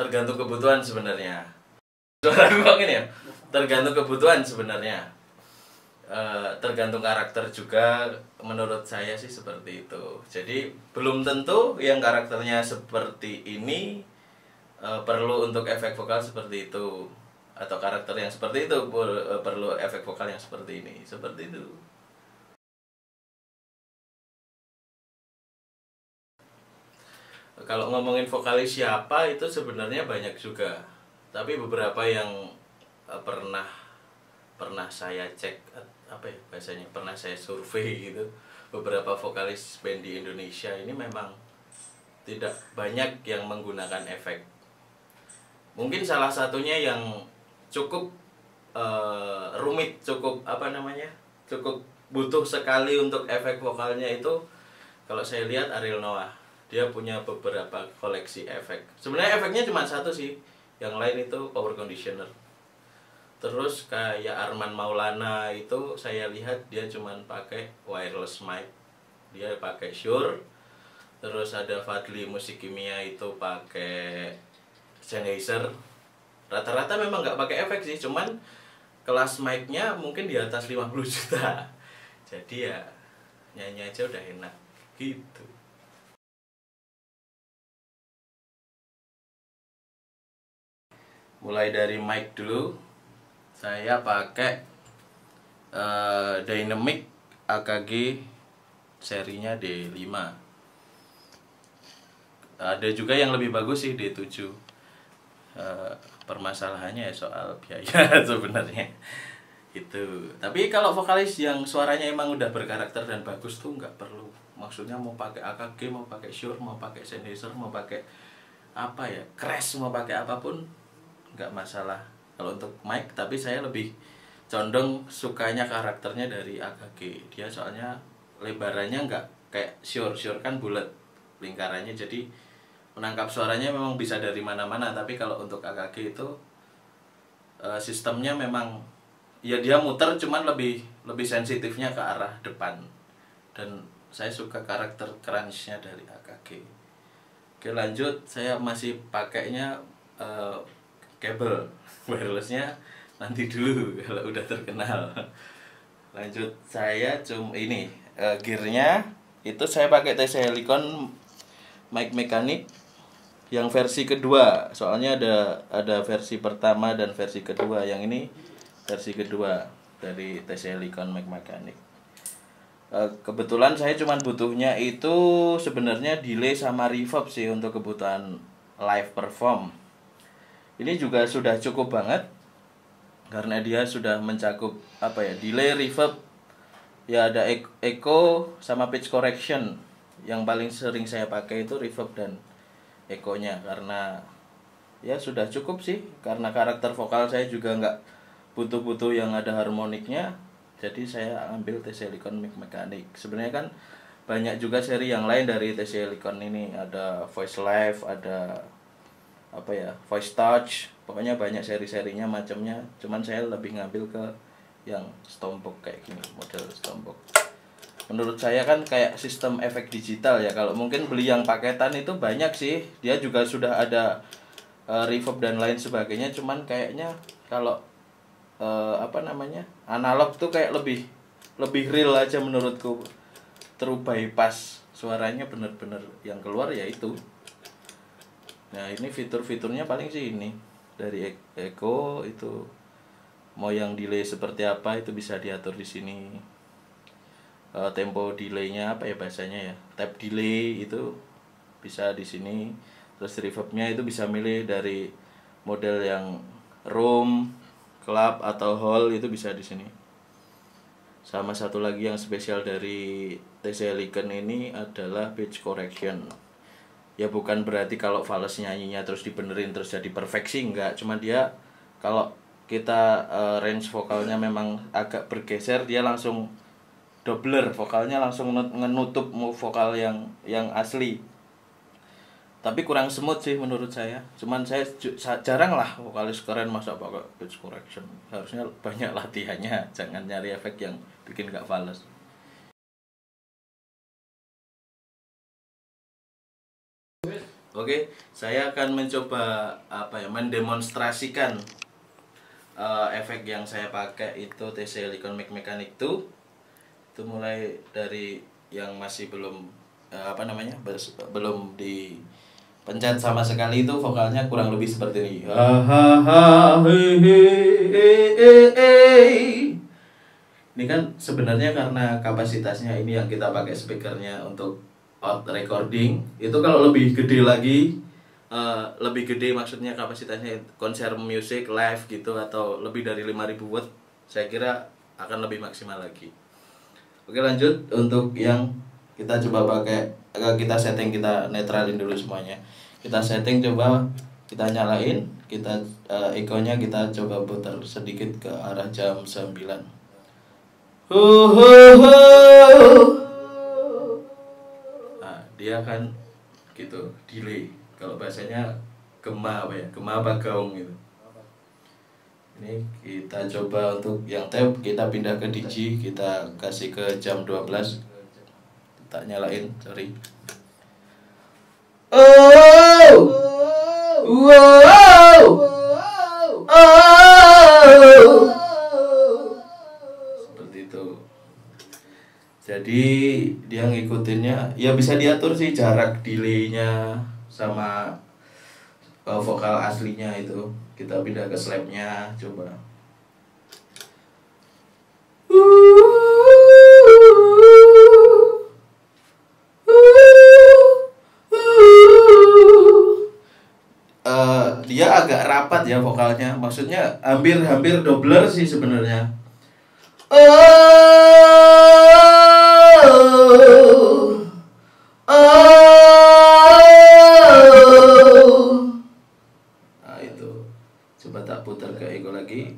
tergantung kebutuhan sebenarnya. Suara gue gini ya, tergantung kebutuhan sebenarnya. Tergantung karakter juga, menurut saya sih seperti itu. Jadi belum tentu yang karakternya seperti ini perlu untuk efek vokal seperti itu, atau karakter yang seperti itu perlu efek vokal yang seperti ini, seperti itu. Kalau ngomongin vokalis siapa itu sebenarnya banyak juga, tapi beberapa yang pernah saya cek, apa ya bahasanya, pernah saya survei gitu, beberapa vokalis band di Indonesia ini memang tidak banyak yang menggunakan efek. Mungkin salah satunya yang cukup rumit, cukup cukup butuh sekali untuk efek vokalnya itu, kalau saya lihat Ariel Noah. Dia punya beberapa koleksi efek. Sebenarnya efeknya cuma satu sih, yang lain itu power conditioner. Terus kayak Arman Maulana itu saya lihat dia cuma pakai wireless mic, dia pakai Shure. Terus ada Fadli Musik Kimia itu pakai Sennheiser. Rata-rata memang nggak pakai efek sih, cuman kelas mic-nya mungkin di atas 50 juta. Jadi ya nyanyi aja udah enak gitu. Mulai dari mic dulu, saya pakai Dynamic AKG serinya D5. Ada juga yang lebih bagus sih D7. Permasalahannya ya soal biaya sebenarnya itu. Tapi kalau vokalis yang suaranya emang udah berkarakter dan bagus tuh nggak perlu. Maksudnya mau pakai AKG, mau pakai Shure, mau pakai Sennheiser, mau pakai apa ya, Crash, mau pakai apapun nggak masalah kalau untuk mic. Tapi saya lebih condong sukanya karakternya dari AKG. Dia soalnya lebarannya nggak kayak Shure kan bulat lingkarannya, jadi menangkap suaranya memang bisa dari mana-mana. Tapi kalau untuk AKG itu sistemnya memang ya dia muter, cuman lebih sensitifnya ke arah depan, dan saya suka karakter crunch-nya dari AKG. Oke, lanjut, saya masih pakainya kabel wirelessnya nanti dulu kalau udah terkenal. Lanjut, saya gearnya itu saya pakai TC Helicon mic mekanik yang versi kedua. Soalnya ada versi pertama dan versi kedua. Yang ini versi kedua dari TC Helicon mic mekanik. Kebetulan saya cuma butuhnya itu sebenarnya delay sama reverb sih untuk kebutuhan live perform. Ini juga sudah cukup banget karena dia sudah mencakup delay, reverb, ya ada echo sama pitch correction. Yang paling sering saya pakai itu reverb dan echo-nya, karena ya sudah cukup sih, karena karakter vokal saya juga nggak butuh yang ada harmoniknya. Jadi saya ambil TC Helicon mic mekanik. Sebenarnya kan banyak juga seri yang lain dari TC Helicon ini, ada Voice Live, ada Voice Touch, pokoknya banyak seri-serinya macamnya. Cuman saya lebih ngambil ke yang Stompbox kayak gini, model Stompbox. Menurut saya kan kayak sistem efek digital ya. Kalau mungkin beli yang paketan itu banyak sih, dia juga sudah ada reverb dan lain sebagainya. Cuman kayaknya kalau analog tuh kayak lebih real aja menurutku. True bypass, suaranya bener-bener yang keluar ya itu. Nah, ini fitur-fiturnya paling sih ini dari echo itu. Mau yang delay seperti apa itu bisa diatur di sini. Tempo delaynya bahasanya ya, tap delay itu bisa di sini. Terus reverbnya itu bisa milih dari model yang room, club atau hall, itu bisa di sini. Sama satu lagi yang spesial dari TC Helicon ini adalah pitch correction. Ya bukan berarti kalau fals nyanyinya terus dibenerin terus jadi perfeksi, enggak. Cuma dia kalau kita range vokalnya memang agak bergeser, dia langsung doubler vokalnya, langsung menutup vokal yang asli. Tapi kurang smooth sih menurut saya. Cuman saya jarang lah vokalis keren masa pakai pitch correction. Harusnya banyak latihannya, jangan nyari efek yang bikin gak fals. Oke, Oke, saya akan mencoba mendemonstrasikan efek yang saya pakai itu TC Helicon Mic Mechanic 2. Itu mulai dari yang masih belum belum dipencet sama sekali, itu vokalnya kurang lebih seperti ini. Ini kan sebenarnya karena kapasitasnya ini yang kita pakai speakernya untuk out recording. Itu kalau lebih gede lagi, lebih gede maksudnya kapasitasnya konser musik live gitu, atau lebih dari 5000 watt, saya kira akan lebih maksimal lagi. Oke, lanjut. Untuk yang kita coba pakai, kita setting, kita netralin dulu semuanya. Kita setting, coba kita nyalain, kita echo-nya kita coba putar sedikit ke arah jam 9. Nah, dia kan gitu, delay. Kalau bahasanya gema apa gaung gitu. Ini kita coba untuk yang tab, kita pindah ke digi, kita kasih ke jam 12. Tak nyalain, sorry. Seperti itu. Jadi dia ngikutinnya, ya bisa diatur sih jarak delaynya sama vokal aslinya itu. Kita pindah ke slapnya, coba. Dia agak rapat ya vokalnya, maksudnya hampir doubler sih sebenarnya. Nah itu, coba tak putar ke ego lagi.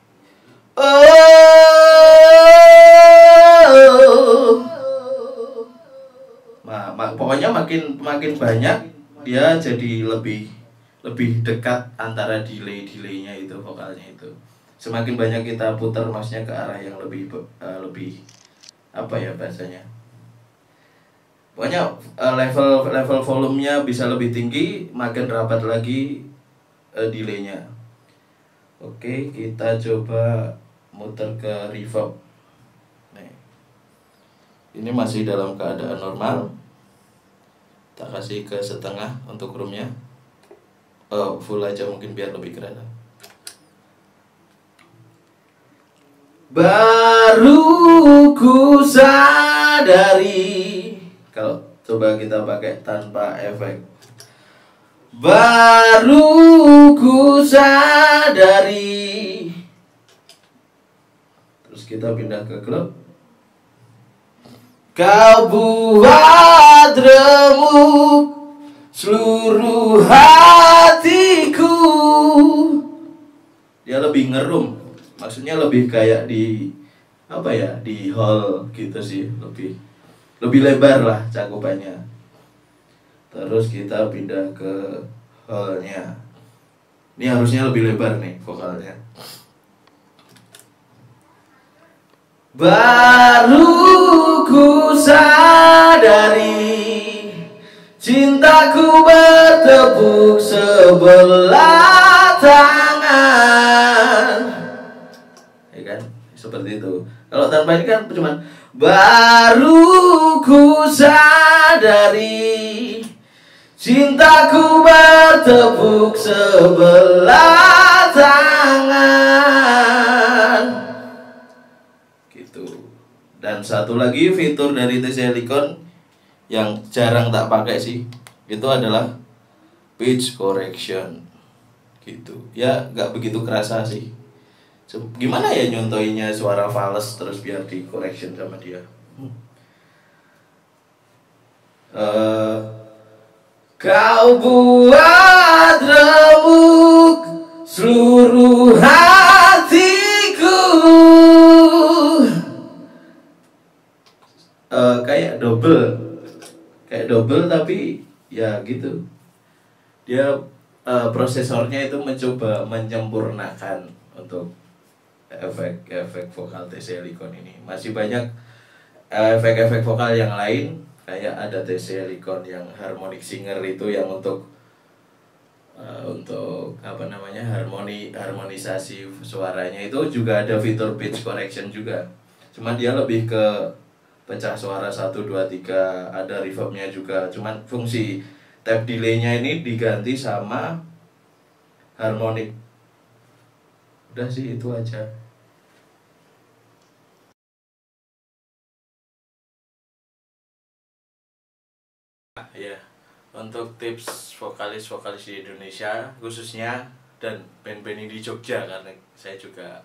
Pokoknya makin banyak dia jadi lebih dekat antara delaynya itu, vokalnya itu. Semakin banyak kita putar, maksudnya ke arah yang lebih apa ya bahasanya. Pokoknya level volumenya bisa lebih tinggi, makin rapat lagi delaynya. Oke, kita coba muter ke reverb. Nih. Ini masih dalam keadaan normal. Kita kasih ke setengah untuk roomnya. Full aja mungkin biar lebih keren. Baru ku sadari, kalau coba kita pakai tanpa efek. Baru ku sadari. Terus kita pindah ke klub. Kau buat remuk seluruh hatiku. Dia lebih ngerum, maksudnya lebih kayak di di hall gitu sih, lebih lebar lah cakupannya. Terus kita pindah ke hallnya. Ini harusnya lebih lebar nih vokalnya. Baru ku sadari, cintaku bertepuk sebelah tangan. Ya kan? Seperti itu. Kalau tanpa ini kan cuma baru ku sadari, cintaku bertepuk sebelah tangan. Gitu. Dan satu lagi fitur dari TC Helicon yang jarang tak pakai sih, itu adalah pitch correction. Gitu. Ya nggak begitu kerasa sih. Gimana ya nyontoinya suara fals terus biar di correction sama dia. Kau buat remuk seluruh hatiku. Kayak double tapi ya gitu. Dia prosesornya itu mencoba menyempurnakan untuk efek vokal TC Helicon ini. Masih banyak efek-efek vokal yang lain, kayak ada TC Helicon yang harmonic singer itu yang untuk untuk apa namanya harmonisasi suaranya itu juga ada fitur pitch correction juga. Cuman dia lebih ke pecah suara 1, 2, 3, ada reverbnya juga. Cuman fungsi tap delay-nya ini diganti sama harmonik. Udah sih itu aja. Ya, untuk tips vokalis-vokalis di Indonesia khususnya dan band-band di Jogja, karena saya juga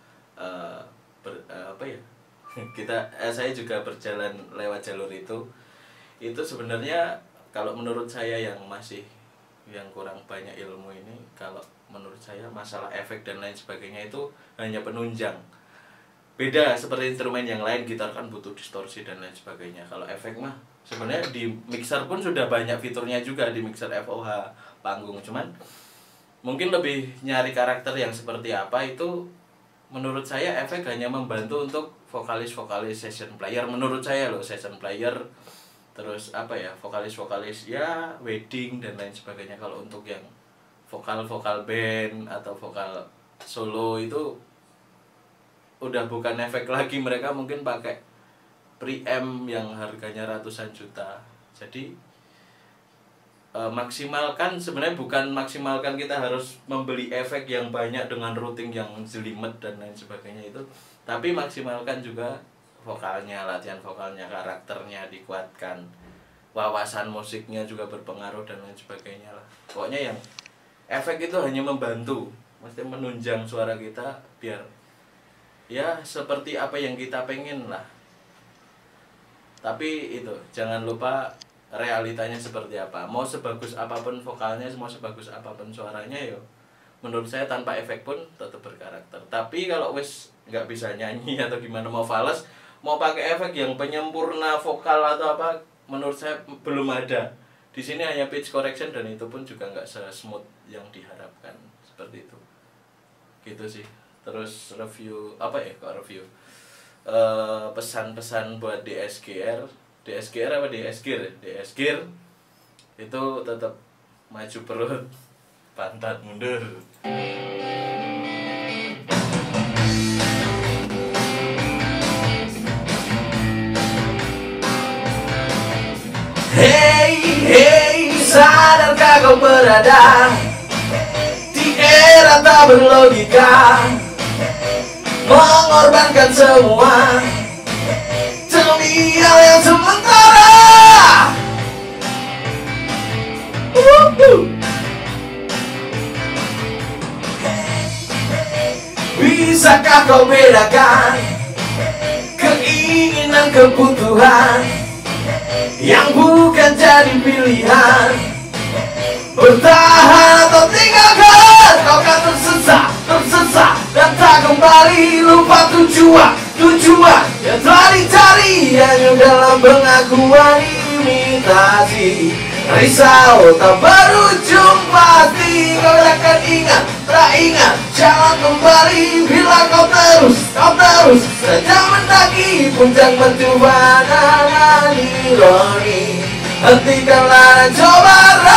apa ya saya juga berjalan lewat jalur itu sebenarnya kalau menurut saya yang kurang banyak ilmu ini, kalau menurut saya masalah efek dan lain sebagainya itu hanya penunjang. Beda seperti instrumen yang lain, gitar kan butuh distorsi dan lain sebagainya. Kalau efek mah sebenarnya di mixer pun sudah banyak fiturnya juga, di mixer FOH panggung. Cuman mungkin lebih nyari karakter yang seperti apa itu. Menurut saya efek hanya membantu untuk vokalis-vokalis session player. Menurut saya loh, session player, terus apa ya, vokalis-vokalis ya wedding dan lain sebagainya. Kalau untuk yang vokal band atau vokal solo itu udah bukan efek lagi, mereka mungkin pakai preamp yang harganya ratusan juta. Jadi maksimalkan, sebenarnya bukan maksimalkan kita harus membeli efek yang banyak dengan routing yang jelimet dan lain sebagainya itu, tapi maksimalkan juga vokalnya, latihan vokalnya, karakternya dikuatkan, wawasan musiknya juga berpengaruh dan lain sebagainya lah. Pokoknya yang efek itu hanya membantu, mesti menunjang suara kita biar ya seperti apa yang kita pengen lah. Tapi itu jangan lupa realitanya seperti apa. Mau sebagus apapun vokalnya, mau sebagus apapun suaranya, yo menurut saya tanpa efek pun tetap berkarakter. Tapi kalau wis nggak bisa nyanyi atau gimana, mau fals, mau pakai efek yang penyempurna vokal atau apa, menurut saya belum ada. Di sini hanya pitch correction dan itu pun juga nggak se-smooth yang diharapkan, seperti itu. Gitu sih. Terus review apa ya, kok review? Pesan-pesan buat DSGR apa DSGR? DSGR itu tetap maju perut, pantat mundur. Hey, sadarkah kau berada di era tak berlogika, mengorbankan semua demi hal yang sementara. Bisakah kau bedakan keinginan kebutuhan yang bukan jadi pilihan? Bertahan atau tinggalkan, kau kan tersesat dan tak kembali. Lupa tujuan yang telah dicari hanya dalam pengakuan imitasi. Risau tak berujung pasti, kau takkan ingat, jangan kembali. Bila kau terus saja mendaki puncak mencoba dengan ironi, hentikanlah dan coba